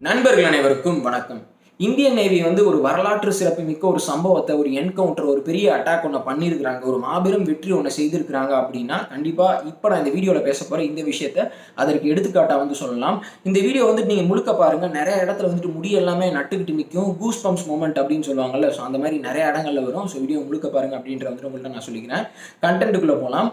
நண்பர்கள் அனைவருக்கும் வணக்கம். இந்தியன் நேவி ஒரு வரலாற்று சிறப்புமிக்க ஒரு சம்பவத்தை, ஒரு என்கவுண்டர், ஒரு பெரிய அட்டாக் ஒன்று பண்ணியிருக்கிறாங்க. ஒரு மாபெரும் வெற்றி ஒன்று செய்திருக்கிறாங்க அப்படின்னா, கண்டிப்பாக இப்போ நான் இந்த வீடியோவில் பேச போகிற இந்த விஷயத்தை அதற்கு எடுத்துக்காட்டாக சொல்லலாம். இந்த வீடியோ நீங்கள் முழுக்க பாருங்கள். நிறைய இடத்துல முடி எல்லாமே நட்டுக்கிட்டு நிற்கும். கூஸ் பம்ப்ஸ் மூமெண்ட் அப்படின்னு சொல்லுவாங்கல்ல, ஸோ அந்த மாதிரி நிறைய இடங்கள்ல வரும். ஸோ வீடியோ முழுக்க பாருங்கள் அப்படின்ற உங்கள்கிட்ட நான் சொல்லிக்கிறேன். கண்டென்ட்டுக்குள்ளே போகலாம்.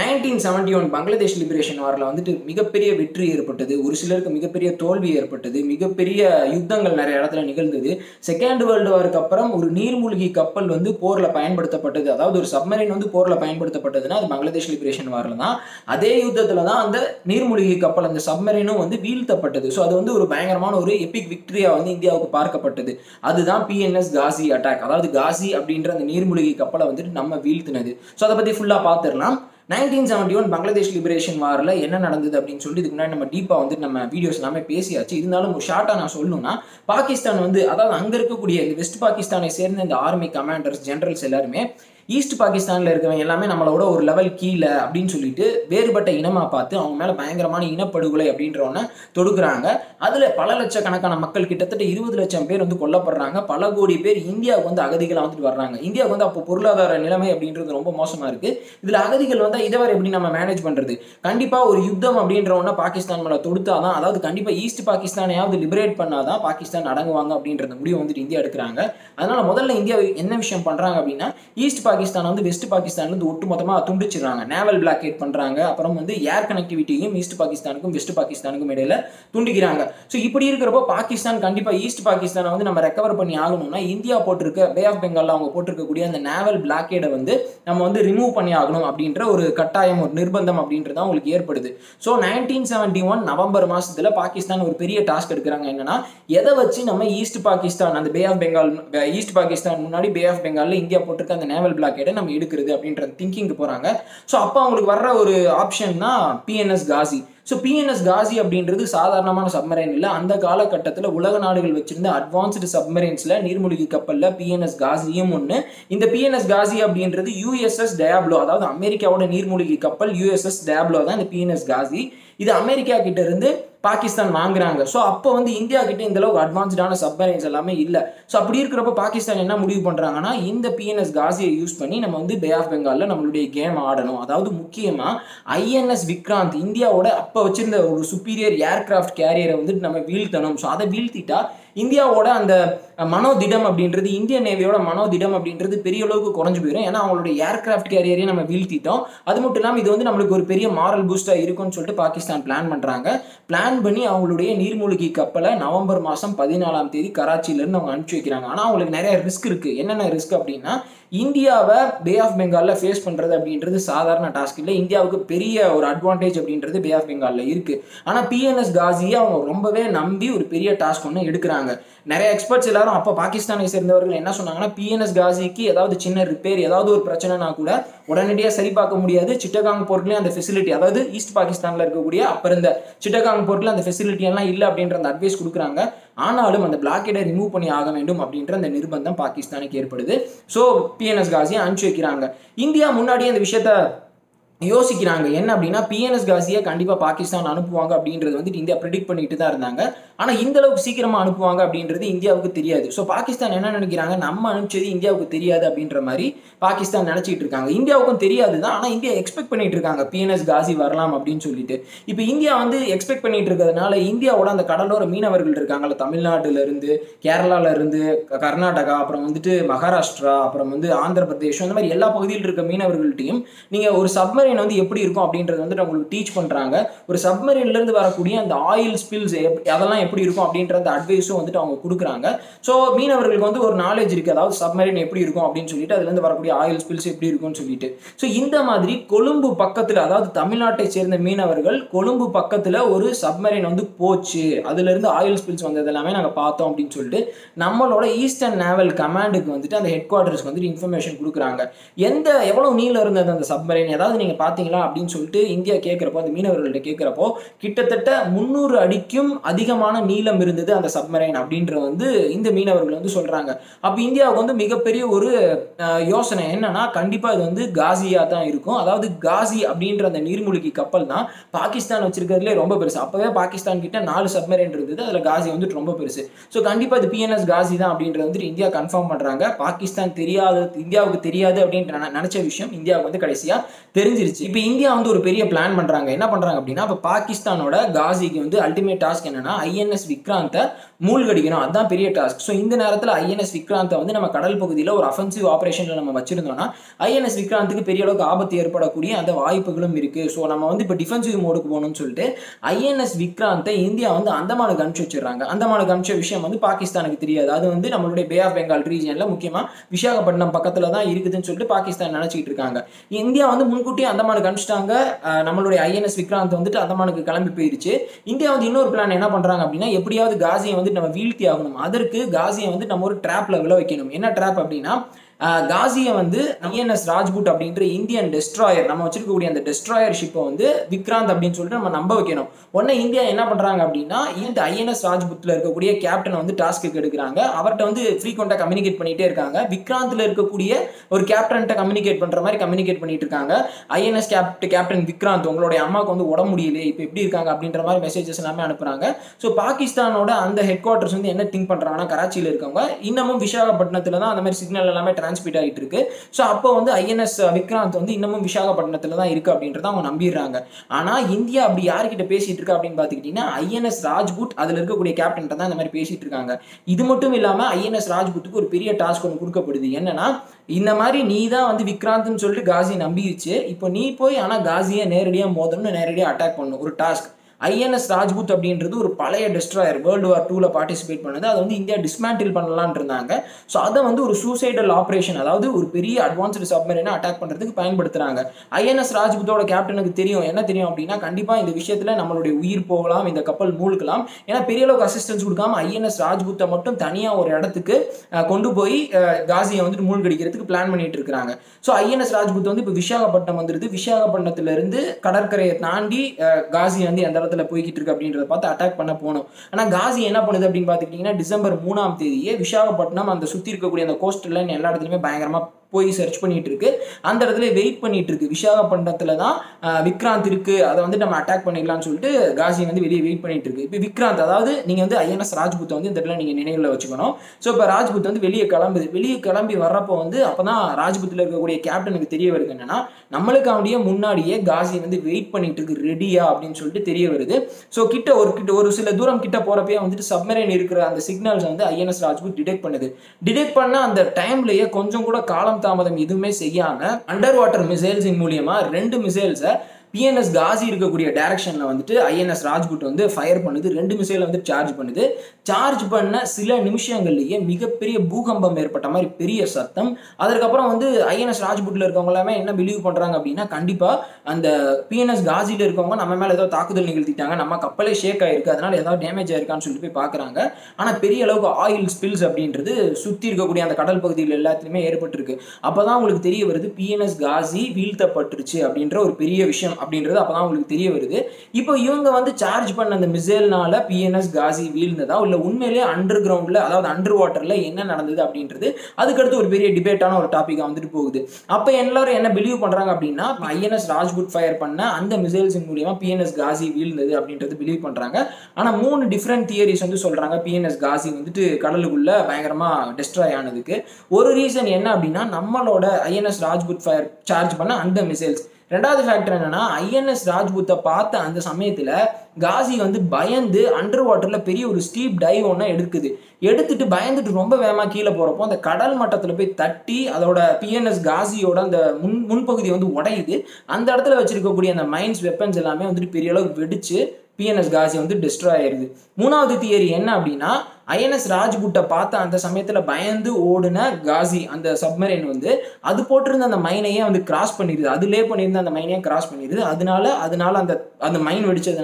1971 பங்களாதேஷ் லிபரேஷன் வாரில் மிகப்பெரிய வெற்றி ஏற்பட்டது. ஒரு சிலருக்கு மிகப்பெரிய தோல்வி ஏற்பட்டது. மிகப்பெரிய யுத்தங்கள் நிறைய இடத்துல நிகழ்ந்தது. செகண்ட் வேர்ல்டு வாருக்கு அப்புறம் ஒரு நீர்மூழ்கி கப்பல் போரில் பயன்படுத்தப்பட்டது. அதாவது ஒரு சப்மரின் போரில் பயன்படுத்தப்பட்டதுன்னா அது பங்களாதேஷ் லிபரேஷன் வாரில் தான். அதே யுத்தத்தில் தான் அந்த நீர்மூழ்கி கப்பல், அந்த சப்மரினும் வீழ்த்தப்பட்டது. ஸோ அது ஒரு பயங்கரமான ஒரு எபிக் விக்டரியா இந்தியாவுக்கு பார்க்கப்பட்டது. அதுதான் பிஎன்எஸ் காசி அட்டாக். அதாவது காசி அப்படின்ற அந்த நீர்மூழ்கி கப்பலை நம்ம வீழ்த்தினது. ஸோ அதை பற்றி ஃபுல்லாக பார்த்துடலாம். 1971 பங்களாதேஷ் லிபரேஷன் வாரில் என்ன நடந்தது அப்படின்னு சொல்லி இதுக்கு முன்னாடி நம்ம டீப்பாக நம்ம வீடியோஸ் எல்லாமே பேசியாச்சு. இருந்தாலும் ஒரு ஷார்ட்டாக நான் சொல்லணும்னா, பாகிஸ்தான் அதாவது அங்கே இருக்கக்கூடிய இந்த வெஸ்ட் பாகிஸ்தானை சேர்ந்த இந்த ஆர்மி கமாண்டர்ஸ், ஜெனரல்ஸ் எல்லாருமே ஈஸ்ட் பாகிஸ்தானில் இருக்கவங்க எல்லாமே நம்மளோட ஒரு லெவல் கீழே அப்படின்னு சொல்லிட்டு வேறுபட்ட இனமாக பார்த்து அவங்க மேலே பயங்கரமான இனப்படுகொலை அப்படின்றவன தொடுக்குறாங்க. அதில் பல லட்சக்கணக்கான மக்கள், கிட்டத்தட்ட 20 லட்சம் பேர் கொல்லப்படுறாங்க. பல கோடி பேர் இந்தியாவுக்கு அகதிகளாக வர்றாங்க. இந்தியாவுக்கு அப்போ பொருளாதார நிலைமை அப்படின்றது ரொம்ப மோசமாக இருக்குது. இதில் அகதிகள் இதை வரை எப்படி நம்ம மேனேஜ் பண்ணுறது? கண்டிப்பாக ஒரு யுத்தம் அப்படின்றவன பாகிஸ்தான் மேலே தொடுத்தாதான், அதாவது கண்டிப்பாக ஈஸ்ட் பாகிஸ்தானையாவது லிபரேட் பண்ணாதான் பாகிஸ்தான் அடங்குவாங்க அப்படின்றத முடிவு இந்தியா எடுக்கிறாங்க. அதனால முதல்ல இந்தியா என்ன விஷயம் பண்ணுறாங்க அப்படின்னா, ஈஸ்ட் பாகிஸ்தான் வெஸ்ட் பாகிஸ்தான்ல ஒட்டுமொத்தமா துண்டிச்சிடறாங்க. நேவல் பிளாக்கேட் பண்றாங்க. அப்புறம் ஏர் கனெக்டிவிட்டியும் ஈஸ்ட் பாகிஸ்தானுக்கும் வெஸ்ட் பாகிஸ்தானுக்கும் இடையில துண்டிக்கிறாங்க. ஸோ இப்படி இருக்கிறப்போ பாகிஸ்தான் கண்டிப்பா ஈஸ்ட் பாகிஸ்தானை நம்ம ரெக்கவர் பண்ணி ஆகணும்னா, இந்தியா போட்டிருக்க பே ஆஃப் பெங்கால்ல அவங்க போட்டிருக்கக்கூடிய அந்த நேவல் பிளாக்கேடை நம்ம ரிமூவ் பண்ணி ஆகணும் அப்படின்ற ஒரு கட்டாயம், ஒரு நிர்பந்தம் அப்படின்றத உங்களுக்கு ஏற்படுது. ஸோ 1971 நவம்பர் மாசத்துல பாகிஸ்தான் ஒரு பெரிய டாஸ்க் எடுக்கிறாங்க. என்னன்னா, எதை வச்சு நம்ம ஈஸ்ட் பாகிஸ்தான், அந்த bay of Bengal, east Pakistan முன்னாடி பே ஆஃப் பெங்கால்ல இந்தியா போட்டிருக்க அந்த நேவல் பிளாக்கேடை நம்ம எடுக்கிறது அப்படின்ற திங்கிங் போறாங்க. ஸோ அப்போ அவங்களுக்கு வர்ற ஒரு ஆப்ஷன் தான் PNS Ghazi. So PNS Ghazi அப்படின்றது சாதாரணமான சப்மரைன் இல்லை. அந்த காலகட்டத்தில் உலக நாடுகள் வச்சிருந்த அட்வான்ஸ்டு சப்மரைன்ஸ்ல நீர்மூழ்கி கப்பல்ல பிஎன்எஸ் காசியும் ஒன்று. இந்த பிஎன்எஸ் காசி அப்படின்றது யூஎஸ்எஸ் டயாப்லோ, அதாவது அமெரிக்காவோட நீர்மூழ்கி கப்பல் யூஎஸ்எஸ் டயாப்லோ தான் இந்த பிஎன்எஸ் காசி. இது அமெரிக்கா கிட்ட இருந்து பாகிஸ்தான் வாங்குறாங்க. ஸோ அப்போ இந்தியா கிட்ட இந்த அளவுக்கு அட்வான்ஸ்டான சப்மரைன்ஸ் எல்லாமே இல்லை. ஸோ அப்படி இருக்கிறப்ப பாகிஸ்தான் என்ன முடிவு பண்றாங்கன்னா, இந்த பிஎன்எஸ் காசியை யூஸ் பண்ணி நம்ம பே ஆஃப் பெங்கால்ல நம்மளுடைய கேம் ஆடணும். அதாவது முக்கியமா ஐஎன்எஸ் விக்ராந்த், இந்தியாவோட அப்போ வச்சிருந்த ஒரு சுப்பீரியர் ஏர்கிராஃப்ட் கேரியரை நம்ம வீழ்த்தணும். ஸோ அதை வீழ்த்திட்டா இந்தியாவோட அந்த மனோதிடம் அப்படின்றது, இந்தியன் நேவியோட மனோதிடம் அப்படின்றது பெரிய அளவுக்கு குறைஞ்சு போயிடும். ஏன்னா அவங்களுடைய ஏர்கிராஃப்ட் கேரியரையும் நம்ம வீழ்த்திட்டோம். அது மட்டும் இல்லாமல் இது நம்மளுக்கு ஒரு பெரிய மாரல் பூஸ்டா இருக்கும்னு சொல்லிட்டு பாகிஸ்தான் பிளான் பண்றாங்க. பிளான் பண்ணி அவங்களுடைய நீர்மூழ்கி கப்பலை நவம்பர் மாதம் 14ஆம் தேதி கராச்சியிலிருந்து அவங்க அனுப்பிச்சு வைக்கிறாங்க. ஆனால் அவங்களுக்கு நிறைய ரிஸ்க் இருக்கு. என்னென்ன ரிஸ்க் அப்படின்னா, இந்தியாவை பே ஆஃப் பெங்கால்ல ஃபேஸ் பண்றது அப்படின்றது சாதாரண டாஸ்க் இல்லை. இந்தியாவுக்கு பெரிய ஒரு அட்வான்டேஜ் அப்படின்றது பே ஆஃப் பெங்கால்ல இருக்கு. ஆனால் பிஎன்எஸ் காசியை அவங்க ரொம்பவே நம்பி ஒரு பெரிய டாஸ்க் ஒன்று எடுக்கிறாங்க. நிறைய எக்ஸ்பர்ட்ஸ் எல்லாரும் அப்போ பாகிஸ்தானை சேர்ந்தவர்கள் என்ன சொன்னாங்கன்னா, பிஎன்எஸ் காசிக்கு ஏதாவது சின்ன ரிப்பேர், ஏதாவது ஒரு பிரச்சனைனா கூட உடனடியாக சரி பார்க்க முடியாது. சிட்டகாங் போர்ட்லேயும் அந்த ஃபெசிலிட்டி, அதாவது ஈஸ்ட் பாகிஸ்தானில் இருக்கக்கூடிய அப்போ இருந்த சிட்டகாங் போர்ட்டில் அந்த ஃபெசிலிட்டி எல்லாம் இல்லை அப்படின்ற அந்த அட்வைஸ் கொடுக்குறாங்க. ஆனாலும் அந்த பிளாக்கெட்டை ரிமூவ் பண்ணி ஆக வேண்டும் அப்படின்ற அந்த நிர்பந்தம் பாகிஸ்தானுக்கு ஏற்படுது. ஸோ பிஎன்எஸ் காசியை அனுப்பிச்சு வைக்கிறாங்க. இந்தியா முன்னாடியே அந்த விஷயத்த யோசிக்கிறாங்க. என்ன அப்படின்னா, பிஎன்எஸ் காசியை கண்டிப்பாக பாகிஸ்தான் அனுப்புவாங்க அப்படின்றது இந்தியா ப்ரெடிக்ட் பண்ணிட்டு தான் இருந்தாங்க. ஆனால் இந்த அளவுக்கு சீக்கிரமா அனுப்புவாங்க அப்படின்றது இந்தியாவுக்கு தெரியாது. ஸோ பாகிஸ்தான் என்ன நினைக்கிறாங்க, நம்ம அனுப்பிச்சது இந்தியாவுக்கு தெரியாது அப்படின்ற மாதிரி பாகிஸ்தான் நினைச்சிட்டு இருக்காங்க. இந்தியாவுக்கும் தெரியாது தான், ஆனால் இந்தியா எக்ஸ்பெக்ட் பண்ணிட்டு இருக்காங்க பிஎன்எஸ் காசி வரலாம் அப்படின்னு சொல்லிட்டு. இப்போ இந்தியா எக்ஸ்பெக்ட் பண்ணிட்டு இருக்கிறதுனால இந்தியாவோட அந்த கடலோர மீனவர்கள் இருக்காங்கல்ல, தமிழ்நாட்டுல இருந்து, கேரளால இருந்து, கர்நாடகா, அப்புறம் மகாராஷ்டிரா, அப்புறம் ஆந்திர பிரதேஷ், அந்த மாதிரி எல்லா பகுதியில் இருக்க மீனவர்கள்ட்டையும் நீங்க ஒரு சப்மரின் எப்படி இருக்கும் அப்படின்றது உங்களுக்கு டீச் பண்றாங்க. ஒரு சப்மரின்ல இருந்து வரக்கூடிய அந்த ஆயில் ஸ்பில்ஸ் அதெல்லாம் எப்படி இருக்கும் அப்படின்ற அந்த அட்வைஸும் அவங்க கொடுக்குறாங்க. ஸோ மீனவர்களுக்கு ஒரு நாலேஜ் இருக்கு. அதாவது சப்மரின் எப்படி இருக்கும் அப்படின்னு சொல்லிட்டு, அதுல இருந்து வரக்கூடிய ஆயில் ஸ்பில்ஸ் எப்படி இருக்கும்னு சொல்லிட்டு. ஸோ இந்த மாதிரி கொழும்பு பக்கத்துல, அதாவது தமிழ்நாட்டை சேர்ந்த மீனவர்கள் கொழும்பு பக்கத்துல ஒரு சப்மரின் போச்சு, அதுல இருந்து ஆயில் ஸ்பில்ஸ் வந்தது எல்லாமே நாங்க பார்த்தோம் அப்படின்னு சொல்லிட்டு நம்மளோட ஈஸ்டர்ன் நேவல் கமாண்டுக்கு அந்த ஹெட் குவார்டர்ஸ்க்கு இன்ஃபர்மேஷன் கொடுக்குறாங்க. எவ்வளவு நீளம் இருந்தது அந்த சப்மரின், ஏதாவது நீங்க பார்த்தீங்களா அப்படின்னு சொல்லிட்டு இந்தியா கேட்குறப்போ, அந்த மீனவர்கள்ட்ட கேட்குறப்போ, கிட்டத்தட்ட 300 அடிக்கும் அதிகமான நீளம் இருந்தது அந்த சப்மரைன் அப்படின்ற வந்து இந்த மீனவர்கள் வந்து சொல்றாங்க. அப்ப இந்தியாவுக்கு வந்து மிகப்பெரிய ஒரு யோசனை என்னன்னா, கண்டிப்பா இது வந்து காசியா தான் இருக்கும். அதாவது காசி அப்படின்ற அந்த நீர்மூழ்கி கப்பல் தான் பாகிஸ்தான் வச்சிருக்கிறதுலே ரொம்ப பெருசு. அப்பவே பாகிஸ்தான் கிட்ட 4 சப்மரைன் இருந்தது. அதுல காசி வந்துட்டு ரொம்ப பெருசு. ஸோ கண்டிப்பா இது பிஎன்எஸ் காசி தான் அப்படின்றது வந்துட்டு இந்தியா கன்ஃபார்ம் பண்றாங்க. பாகிஸ்தான் தெரியாது, இந்தியாவுக்கு தெரியாது அப்படின்னு நினைச்ச விஷயம் இந்தியாவுக்கு வந்து கடைசியா தெரிஞ்சிருச்சு. இப்போ இந்தியா வந்து ஒரு பெரிய பிளான் பண்றாங்க. என்ன பண்றாங்க அப்படின்னா, இப்போ பாகிஸ்தானோட காசிக்கு வந்து அல்டிமேட் டாஸ்க் என்னன்னா, ஐஎன்எஸ் விக்ராந்தை மூழ்கடிக்கணும். அதுதான் பெரிய டாஸ்க். ஸோ இந்த நேரத்தில் ஐஎன்எஸ் விக்ராந்தை வந்து நம்ம கடல் பகுதியில் ஒரு அஃபென்சிவ் ஆபரேஷன்ல நம்ம வச்சிருந்தோம்னா, ஐஎன்எஸ் விக்ராந்துக்கு பெரிய அளவுக்கு ஆபத்து ஏற்படக்கூடிய அந்த வாய்ப்புகளும் இருக்கு. ஸோ நம்ம வந்து இப்போ டிஃபென்சிவ் மோடுக்கு போகணும்னு சொல்லிட்டு ஐஎன்எஸ் விக்ராந்தை இந்தியா வந்து அந்தமானுக்கு அனுப்பிச்சு வச்சிடறாங்க. அந்தமானுக்கு அனுப்பிச்ச விஷயம் வந்து பாகிஸ்தானுக்கு தெரியாது. அது வந்து நம்மளுடைய பே ஆஃப் பெங்கால் ரீஜியன்ல முக்கியமா விசாகப்பட்டினம் பக்கத்துல தான் இருக்குதுன்னு சொல்லிட்டு பாகிஸ்தான் நினைச்சிட்டு இருக்காங்க. இந்தியா வந்து முன்கூட்டியே அந்தமானுக்கு அனுப்பிச்சிட்டாங்க. நம்மளுடைய ஐஎன்எஸ் விக்ராந்த் வந்துட்டு அந்தமானுக்கு கிளம்பி போயிருச்சு. இந்தியா வந்து இன்னொரு பிளான் என்ன பண்றாங்க அப்படின்னா, எப்படியாவது காசியை வந்து நம்ம வீழ்த்தி ஆகணும். அதற்கு காசியை வந்து நம்ம ஒரு ட்ராப்ல விழ வைக்கணும். என்ன ட்ராப் அப்படின்னா, காசியை வந்து ஐஎன்எஸ் ராஜ்புட் அப்படின்ற இந்தியன் டெஸ்ட்ராயர், நம்ம வச்சிருக்கக்கூடிய அந்த டெஸ்ட்ராயர் ஷிப்பை வந்து விக்ராந்த் அப்படின்னு சொல்லிட்டு நம்ம நம்ப வைக்கணும். உடனே இந்தியா என்ன பண்றாங்க அப்படின்னா, இந்த ஐஎன்எஸ் ராஜ்புட்ல இருக்கக்கூடிய கேப்டனை வந்து டாஸ்க்கு எடுக்கிறாங்க. அவர்கிட்ட வந்து ஃப்ரீக்வெண்டா கம்யூனிகேட் பண்ணிட்டே இருக்காங்க. விக்ராந்த்ல இருக்கக்கூடிய ஒரு கேப்டன்ட்ட கம்யூனிகேட் பண்ற மாதிரி கம்யூனிகேட் பண்ணிட்டு இருக்காங்க. ஐஎன்எஸ் கேப்டன் விக்ராந்த், உங்களுடைய அம்மாவுக்கு வந்து உடம்பு முடியல, இப்போ எப்படி இருக்காங்க அப்படின்ற மாதிரி மெசேஜஸ் எல்லாமே அனுப்புறாங்க. ஸோ பாகிஸ்தானோட அந்த ஹெட் குவார்டர்ஸ் வந்து என்ன திங்க் பண்றாங்கன்னா, கராச்சியில் இருக்கவங்க இன்னமும் விசாகப்பட்டினத்துல தான் அந்த மாதிரி சிக்னல் எல்லாமே டிரான்ஸ்மிட் ஆகிட்டு இருக்கு. ஸோ அப்போ வந்து ஐஎன்எஸ் விக்ராந்த் வந்து இன்னமும் விசாகப்பட்டினத்துல தான் இருக்கு அப்படின்றத அவங்க நம்பிடுறாங்க. ஆனா இந்தியா அப்படி யார்கிட்ட பேசிட்டு இருக்கா அப்படின்னு பாத்துக்கிட்டீங்கன்னா, ஐஎன்எஸ் ராஜ்புட் அதுல இருக்கக்கூடிய கேப்டன் தான் இந்த மாதிரி பேசிட்டு இருக்காங்க. இது மட்டும் இல்லாம ஐஎன்எஸ் ராஜ்புட்டுக்கு ஒரு பெரிய டாஸ்க் ஒன்று கொடுக்கப்படுது. என்னன்னா, இந்த மாதிரி நீ தான் வந்து விக்ராந்த்னு சொல்லிட்டு காசி நம்பிடுச்சு, இப்போ நீ போய் ஆனா காசியை நேரடியா மோதணும், நேரடியா அட்டாக் பண்ணணும். ஒரு டாஸ்க். ஐஎன்எஸ் ராஜ்புத் அப்படின்றது ஒரு பழைய டெஸ்ட்ராயர், வேர்ல்டு வார் 2ல பார்ட்டிசிபேட் பண்ணது. அதை வந்து இந்தியா டிஸ்மேண்டில் பண்ணலான்னு இருந்தாங்க. ஸோ அதை வந்து ஒரு சூசைடல் ஆப்ரேஷன், அதாவது ஒரு பெரிய அட்வான்ஸ்டு சப்மரீனை அட்டாக் பண்ணுறதுக்கு பயன்படுத்துறாங்க. ஐஎன்எஸ் ராஜ்புத்தோட கேப்டனுக்கு தெரியும், என்ன தெரியும் அப்படின்னா, கண்டிப்பாக இந்த விஷயத்தில் நம்மளுடைய உயிர் போகலாம், இந்த கப்பல் மூழ்கலாம். ஏன்னா பெரிய அளவுக்கு அசிஸ்டன்ஸ் கொடுக்காம ஐஎன்எஸ் ராஜ்புத்தை மட்டும் தனியாக ஒரு இடத்துக்கு கொண்டு போய் காசியை வந்துட்டு மூழ்கடிக்கிறதுக்கு பிளான் பண்ணிட்டு இருக்கிறாங்க. ஸோ ஐஎன்எஸ் ராஜ்புத் வந்து இப்போ விசாகப்பட்டினம் வந்துருது. விசாகப்பட்டினத்திலிருந்து கடற்கரையை தாண்டி காசி வந்து எந்த போய்கிட்டு இருக்கு அப்படின்றத பார்த்து அட்டாக் பண்ண போனோம். ஆனா காசி என்ன பண்ணுது அப்படின்னு பாத்துக்கிட்டீங்கன்னா, டிசம்பர் 3ஆம் தேதியே விசாகப்பட்டினம் அந்த சுத்தி இருக்கக்கூடிய அந்த கோஸ்டல் லைன் எல்லா இடத்துலயுமே பயங்கரமா போய் சர்ச் பண்ணிட்டு இருக்கு. அந்த இடத்துல வெயிட் பண்ணிட்டு இருக்கு. விசாகப்பட்டினத்துல தான் விக்ராந்த் இருக்கு, அதை வந்து நம்ம அட்டாக் பண்ணிடலாம்னு சொல்லிட்டு காசி வந்து வெளியே வெயிட் பண்ணிட்டு இருக்கு. இப்போ விக்ராந்த், அதாவது நீங்க வந்து ஐஎன்எஸ் ராஜ்புத்தை வந்து இந்த இடத்துல நீங்க நினைவுல வச்சுக்கணும். ஸோ இப்போ ராஜ்புத் வந்து வெளியே கிளம்புது. வெளியே கிளம்பி வர்றப்போ வந்து அப்பதான் ராஜ்புத்தில் இருக்கக்கூடிய கேப்டனுக்கு தெரிய வருது என்னன்னா, நம்மளுக்காண்டியே முன்னாடியே காசி வந்து வெயிட் பண்ணிட்டு இருக்கு, ரெடியா அப்படின்னு சொல்லிட்டு தெரிய வருது. ஸோ ஒரு சில தூரம் கிட்ட போறப்பே வந்துட்டு சப்மரைன் இருக்கிற அந்த சிக்னல்ஸ் வந்து ஐஎன்எஸ் ராஜ்புத் டிடெக்ட் பண்ணுது. டிடெக்ட் பண்ண அந்த டைம்லயே கொஞ்சம் கூட காலம் தாமதம் எதுவுமே செய்யாம அண்டர் வாட்டர் மிசைல்ஸின் மூலியமா 2 மிசைல்ஸை பிஎன்எஸ் காசி இருக்கக்கூடிய டைரக்ஷன்ல வந்துட்டு ஐஎன்எஸ் ராஜ்புட் வந்து ஃபயர் பண்ணுது. 2 மிசைல் வந்து சார்ஜ் பண்ணுது. சார்ஜ் பண்ண சில நிமிஷங்கள்லயே மிகப்பெரிய பூகம்பம் ஏற்பட்ட மாதிரி பெரிய சத்தம். அதற்கப்புறம் வந்து ஐஎன்எஸ் ராஜ்புட்ல இருக்கவங்க எல்லாமே என்ன பிலீவ் பண்றாங்க அப்படின்னா, கண்டிப்பா அந்த பிஎன்எஸ் காசில இருக்கவங்க நம்ம மேல ஏதோ தாக்குதல் நிகழ்த்திட்டாங்க, நம்ம கப்பலே ஷேக் ஆயிருக்கு, அதனால ஏதாவது டேமேஜ் ஆயிருக்கான்னு சொல்லிட்டு போய் பாக்குறாங்க. ஆனா பெரிய அளவுக்கு ஆயில் ஸ்பில்ஸ் அப்படின்றது சுத்தி இருக்கக்கூடிய அந்த கடல் பகுதியில் எல்லாத்துலயுமே ஏற்பட்டிருக்கு. அப்பதான் உங்களுக்கு தெரிய வருது பிஎன்எஸ் காசி வீழ்த்தப்பட்டுருச்சு அப்படின்ற ஒரு பெரிய விஷயம் அப்படின்றது அப்பதான் உங்களுக்கு தெரிய வருது. இப்போ இவங்க வந்து சார்ஜ் பண்ண அந்த மிசைல்னால பிஎன்எஸ் காசி வீழ்ந்ததா இல்ல உண்மையிலேயே அண்டர் கிரவுண்ட்ல, அதாவது அண்டர் வாட்டர்ல என்ன நடந்தது அப்படின்றது அதுக்கடுத்து ஒரு பெரிய டிபேட்டான ஒரு டாபிக்கா வந்துட்டு போகுது. அப்ப எல்லாரும் என்ன பிலீவ் பண்றாங்க அப்படின்னா, ஐஎன்எஸ் ராஜ்புட் ஃபயர் பண்ண அந்த மிசைல்ஸ் மூலியமா பிஎன்எஸ் காசி வீழ்ந்தது அப்படின்றது பிலீவ் பண்றாங்க. ஆனா 3 டிஃபரெண்ட் தியரிஸ் வந்து சொல்றாங்க பிஎன்எஸ் காசி வந்துட்டு கடலுக்குள்ள பயங்கரமா டெஸ்ட்ராய் ஆனதுக்கு. ஒரு ரீசன் என்ன அப்படின்னா, நம்மளோட ஐஎன்எஸ் ராஜ்புட் ஃபயர் சார்ஜ் பண்ண அந்த மிசைல்ஸ். ரெண்டாவது ஃபேக்டர் என்னன்னா, ஐஎன்எஸ் ராஜ்புத்தை பார்த்த அந்த சமயத்துல காசி வந்து பயந்து அண்டர் வாட்டர்ல பெரிய ஒரு ஸ்டீப் டைவ் ஒன்று எடுத்துட்டு பயந்துட்டு ரொம்ப வேகமா கீழே போறப்போ அந்த கடல் மட்டத்துல போய் தட்டி அதோட பிஎன்எஸ் காசியோட அந்த முன்பகுதி வந்து உடையுது. அந்த இடத்துல வச்சிருக்கக்கூடிய அந்த மைன்ஸ் வெப்பன்ஸ் எல்லாமே வந்துட்டு பெரிய அளவுக்கு வெடிச்சு பிஎன்எஸ் காசி வந்து டெஸ்ட்ராய் ஆயிருது. 3வது தியரி என்ன அப்படின்னா, ஐஎன்எஸ் ராஜ்புட்டை பார்த்த அந்த சமயத்துல பயந்து ஓடுன காசி அந்த சப்மரைன் வந்து அது போட்டிருந்த அந்த மைனையே வந்து கிராஸ் பண்ணிடுது, அதுலேயே பண்ணியிருந்த அந்த மைனையே கிராஸ் பண்ணிடுது. அதனால அந்த மைன் வெடிச்சதுனால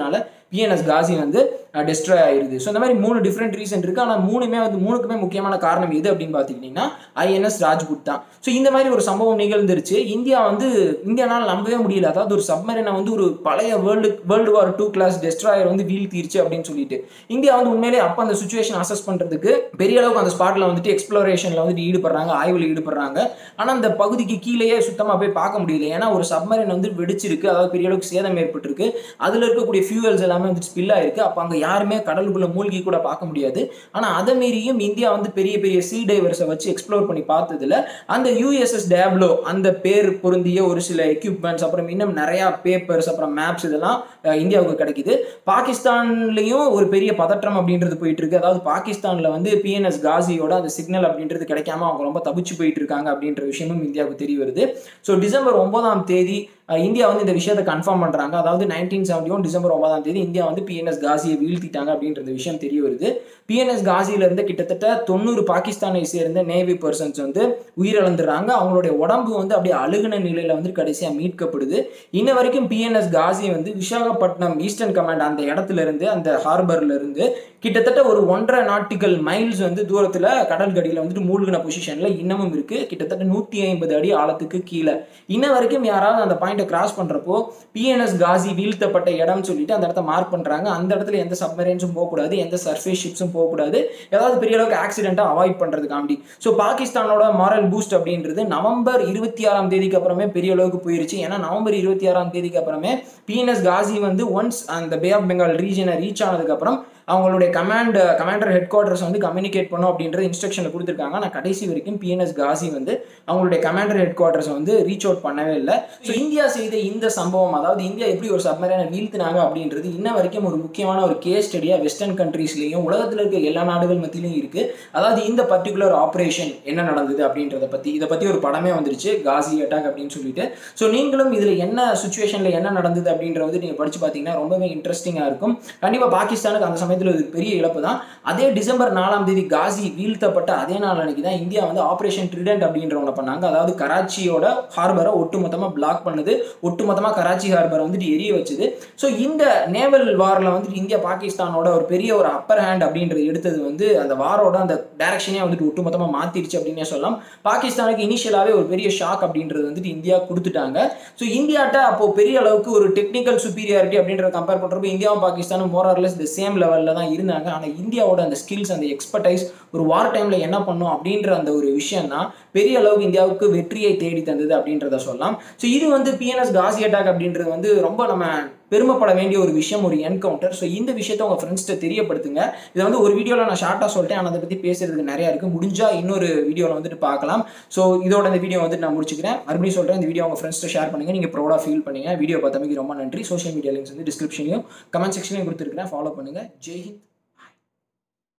பிஎன்எஸ் காசி வந்து டெஸ்ட்ராய் ஆயிருது. ஸோ இந்த மாதிரி 3 டிஃப்ரெண்ட் ரீசன் இருக்கு. ஆனால் மூணுக்குமே முக்கியமான காரணம் எது அப்படின்னு பார்த்துக்கிட்டிங்கன்னா ஐஎன்எஸ் ராஜ்புட் தான். ஸோ இந்த மாதிரி ஒரு சம்பவம் நிகழ்ந்துருச்சு. இந்தியானால நம்பவே முடியல. அதாவது ஒரு சப்மரீனை வந்து ஒரு பழைய வேர்ல்டு வார் 2 கிளாஸ் டெஸ்ட்ராயர் வந்து வீழ்த்திருச்சு அப்படின்னு சொல்லிட்டு இந்தியா வந்து உண்மையிலே அப்போ அந்த சுச்சுவேஷன் அசஸ் பண்றதுக்கு பெரிய அளவுக்கு அந்த ஸ்பாட்ல வந்துட்டு எக்ஸ்ப்ளோரேஷன்ல வந்து ஈடுபடுறாங்க, ஆய்வில் ஈடுபடுறாங்க. ஆனால் அந்த பகுதிக்கு கீழேயே சுத்தமாக போய் பார்க்க முடியல. ஏன்னா ஒரு சப்மரீன் வந்து வெடிச்சிருக்கு, அதாவது பெரிய அளவுக்கு சேதம் ஏற்பட்டிருக்கு. அதுல இருக்கக்கூடிய ஃபியூவல்ஸ் எல்லாமே வந்து ஸ்பில் ஆயிருக்கு. அப்போ அங்கே யாருமே கடலுக்குள்ள மூழ்கி கூட பார்க்க முடியாது. ஆனால் அதை மீறியும் இந்தியா வந்து பெரிய பெரிய சீ டைவர்ஸை வச்சு எக்ஸ்ப்ளோர் பண்ணி பார்த்ததுல அந்த யூஎஸ்எஸ் டேப்லோ அந்த பேர் பொருந்திய ஒரு சில எக்யூப்மெண்ட்ஸ், அப்புறம் இன்னும் நிறைய பேப்பர்ஸ், அப்புறம் மேப்ஸ் இதெல்லாம் இந்தியாவுக்கு கிடைக்குது. பாகிஸ்தான்லயும் ஒரு பெரிய பதற்றம் அப்படின்றது போயிட்டு இருக்கு. அதாவது பாகிஸ்தான்ல வந்து பிஎன்எஸ் காசியோட அந்த சிக்னல் அப்படின்றது கிடைக்காம அவங்க ரொம்ப தப்பிச்சு போயிட்டு இருக்காங்க அப்படின்ற விஷயமும் இந்தியாவுக்கு தெரிய வருது. ஸோ டிசம்பர் 9ஆம் தேதி இந்தியா வந்து இந்த விஷயத்தை கன்ஃபார்ம் பண்றாங்க. அதாவது 1971 டிசம்பர் 9ஆம் தேதி இந்தியா வந்து பிஎன்எஸ் காசியை வீழ்த்திட்டாங்க அப்படின்ற விஷயம் தெரிய வருது. பிஎன்எஸ் காசியில இருந்து கிட்டத்தட்ட 90 பாகிஸ்தானை சேர்ந்த நேவி பர்சன்ஸ் வந்து உயிரிழந்துடுறாங்க. அவங்களுடைய உடம்பு வந்து அப்படியே அழுகுன நிலையில வந்து கடைசியா மீட்கப்படுது. இன்ன வரைக்கும் பிஎன்எஸ் காசி வந்து விசாகப்பட்டினம் ஈஸ்டர்ன் கமாண்ட் அந்த இடத்துல இருந்து, அந்த ஹார்பர்ல இருந்து கிட்டத்தட்ட ஒரு 1.5 நாட்டிக்கல் மைல்ஸ் வந்து தூரத்துல கடல் கடியில வந்துட்டு மூழ்கின பொசிஷன்ல இன்னமும் இருக்கு. கிட்டத்தட்ட 150 அடி ஆழத்துக்கு கீழே. இன்ன வரைக்கும் யாராவது அந்த பாயிண்ட் கிராஸ் பண்றப்போ பிஎன்எஸ் காசி வீழ்த்தப்பட்ட இடம் சொல்லிட்டு அந்த இடத்த மார்க் பண்றாங்க. அந்த இடத்துல எந்த சப்மரீன்ஸும் போகக்கூடாது, எந்த சர்ஃபேஸ் ஷிப்ஸும் போகக்கூடாது, ஏதாவது பெரிய அளவுக்கு ஆக்சிடென்ட்டை அவாய்ட் பண்றதுக்காண்டி. ஸோ பாகிஸ்தானோட மாரல் பூஸ்ட் அப்படின்றது நவம்பர் 26ஆம் தேதிக்கு அப்புறமே பெரிய அளவுக்கு போயிருச்சு. ஏன்னா நவம்பர் 26ஆம் தேதிக்கு அப்புறமே பிஎன்எஸ் காசி வந்து ஒன்ஸ் அந்த பே ஆஃப் பெங்கால் ரீஜனை ரீச் ஆனதுக்கு அப்புறம் அவங்களுடைய கமாண்டர் ஹெட் குவார்டர்ஸ் வந்து கம்யூனிகேட் பண்ணும் அப்படின்றது இன்ஸ்ட்ரக்ஷன்ல கொடுத்துருக்காங்க. ஆனால் கடைசி வரைக்கும் பிஎன்எஸ் காசி வந்து அவங்களுடைய கமாண்டர் ஹெட் குவார்டர்ஸ் வந்து ரீச் அவுட் பண்ணவே இல்லை. ஸோ இந்தியா செய்த இந்த சம்பவம், அதாவது இந்தியா எப்படி ஒரு சப்மரீனை வீழ்த்தினாங்க அப்படின்றது இன்ன வரைக்கும் ஒரு முக்கியமான ஒரு கேஸ் ஸ்டடியா வெஸ்டர்ன் கண்ட்ரீஸ்லையும் உலகத்தில் இருக்க எல்லா நாடுகள் மத்தியிலையும் இருக்கு. அதாவது இந்த பர்டிகுலர் ஆப்ரேஷன் என்ன நடந்தது அப்படின்றத பத்தி இதை பத்தி ஒரு படமே வந்துருச்சு, காசி அட்டாக் அப்படின்னு சொல்லிட்டு. ஸோ நீங்களும் இதுல என்ன சுச்சுவேஷன்ல என்ன நடந்தது அப்படின்றத வந்து நீங்க படிச்சு பார்த்தீங்கன்னா ரொம்பவே இன்ட்ரெஸ்டிங்கா இருக்கும். கண்டிப்பா பாகிஸ்தானுக்கு அந்த சமயத்தில் பெரிய இழப்பு தான். அதே டிசம்பர் 4ஆம் தேதி காசி வீழ்த்தப்பட்ட அதே நாள் அன்னைக்கு தான் இந்தியா வந்து ஆபரேஷன் ட்ரிடென்ட் அப்படின்ற ஒன்று பண்ணாங்க. அதாவது கராச்சியோட ஹார்பரை ஒட்டுமொத்தமா பிளாக் பண்ணுது, ஒட்டுமொத்தமா கராச்சி ஹார்பரை வந்துட்டு எரிய வச்சுது. ஸோ இந்த நேவல் வார்ல வந்துட்டு இந்தியா பாகிஸ்தானோட ஒரு பெரிய ஒரு அப்பர் ஹேண்ட் அப்படின்றது எடுத்தது வந்து அந்த வாரோட அந்த டைரக்ஷனே வந்துட்டு ஒட்டுமொத்தமா மாத்திருச்சு அப்படின்னே சொல்லலாம். பாகிஸ்தானுக்கு இனிஷியலாவே ஒரு பெரிய ஷாக் அப்படின்றது வந்துட்டு இந்தியா கொடுத்துட்டாங்க. ஸோ இந்தியாட்ட அப்போ பெரிய அளவுக்கு ஒரு டெக்னிக்கல் சுப்பீரியாரிட்டி அப்படின்றத கம்பேர் பண்றப்போ இந்தியாவும் பாகிஸ்தானும் more or less the same லெவல்ல தான் இருந்தாங்க. ஆனால் இந்தியாவோட அந்த ஸ்கில்ஸ், அந்த எக்ஸ்பர்டைஸ் ஒரு வார் டைம்ல என்ன பண்ணும் அப்படின்ற அந்த ஒரு விஷயம் தான் பெரிய அளவுக்கு இந்தியாவுக்கு வெற்றியை தேடி தந்தது அப்படின்றத சொல்லலாம். ஸோ இது வந்து பிஎன்எஸ் காசி அட்டாக் அப்படின்றது வந்து ரொம்ப நம்ம பெருமைப்பட வேண்டிய ஒரு விஷயம், ஒரு என்கவுண்டர். ஸோ இந்த விஷயத்தை உங்கள் ஃப்ரெண்ட்ஸ்கிட்ட தெரியப்படுத்துங்க. இதை வந்து ஒரு வீடியோவில் நான் ஷார்ட்டாக சொல்லிட்டேன், ஆனால் அதை பற்றி பேசுறதுக்கு நிறையா இருக்குது. முடிஞ்சா இன்னொரு வீடியோவில் வந்துட்டு பார்க்கலாம். ஸோ இதோட இந்த வீடியோ வந்துட்டு நான் முடிச்சுக்கிறேன். மறுபடியும் சொல்கிறேன், இந்த வீடியோ உங்கள் ஃப்ரெண்ட்ஸ்ட்டு ஷேர் பண்ணுங்கள். நீங்கள் ப்ரௌடாக ஃபீல் பண்ணுங்கள். வீடியோ பார்த்தமைக்கு ரொம்ப நன்றி. சோஷியல் மீடியா லிங்க்ஸ் வந்து டிஸ்கிரிப்ஷன்லையும் கமெண்ட் செக்ஷன்லையும் கொடுத்துருக்கிறேன். ஃபாலோ பண்ணுங்கள். ஜெய் ஹிந்த்.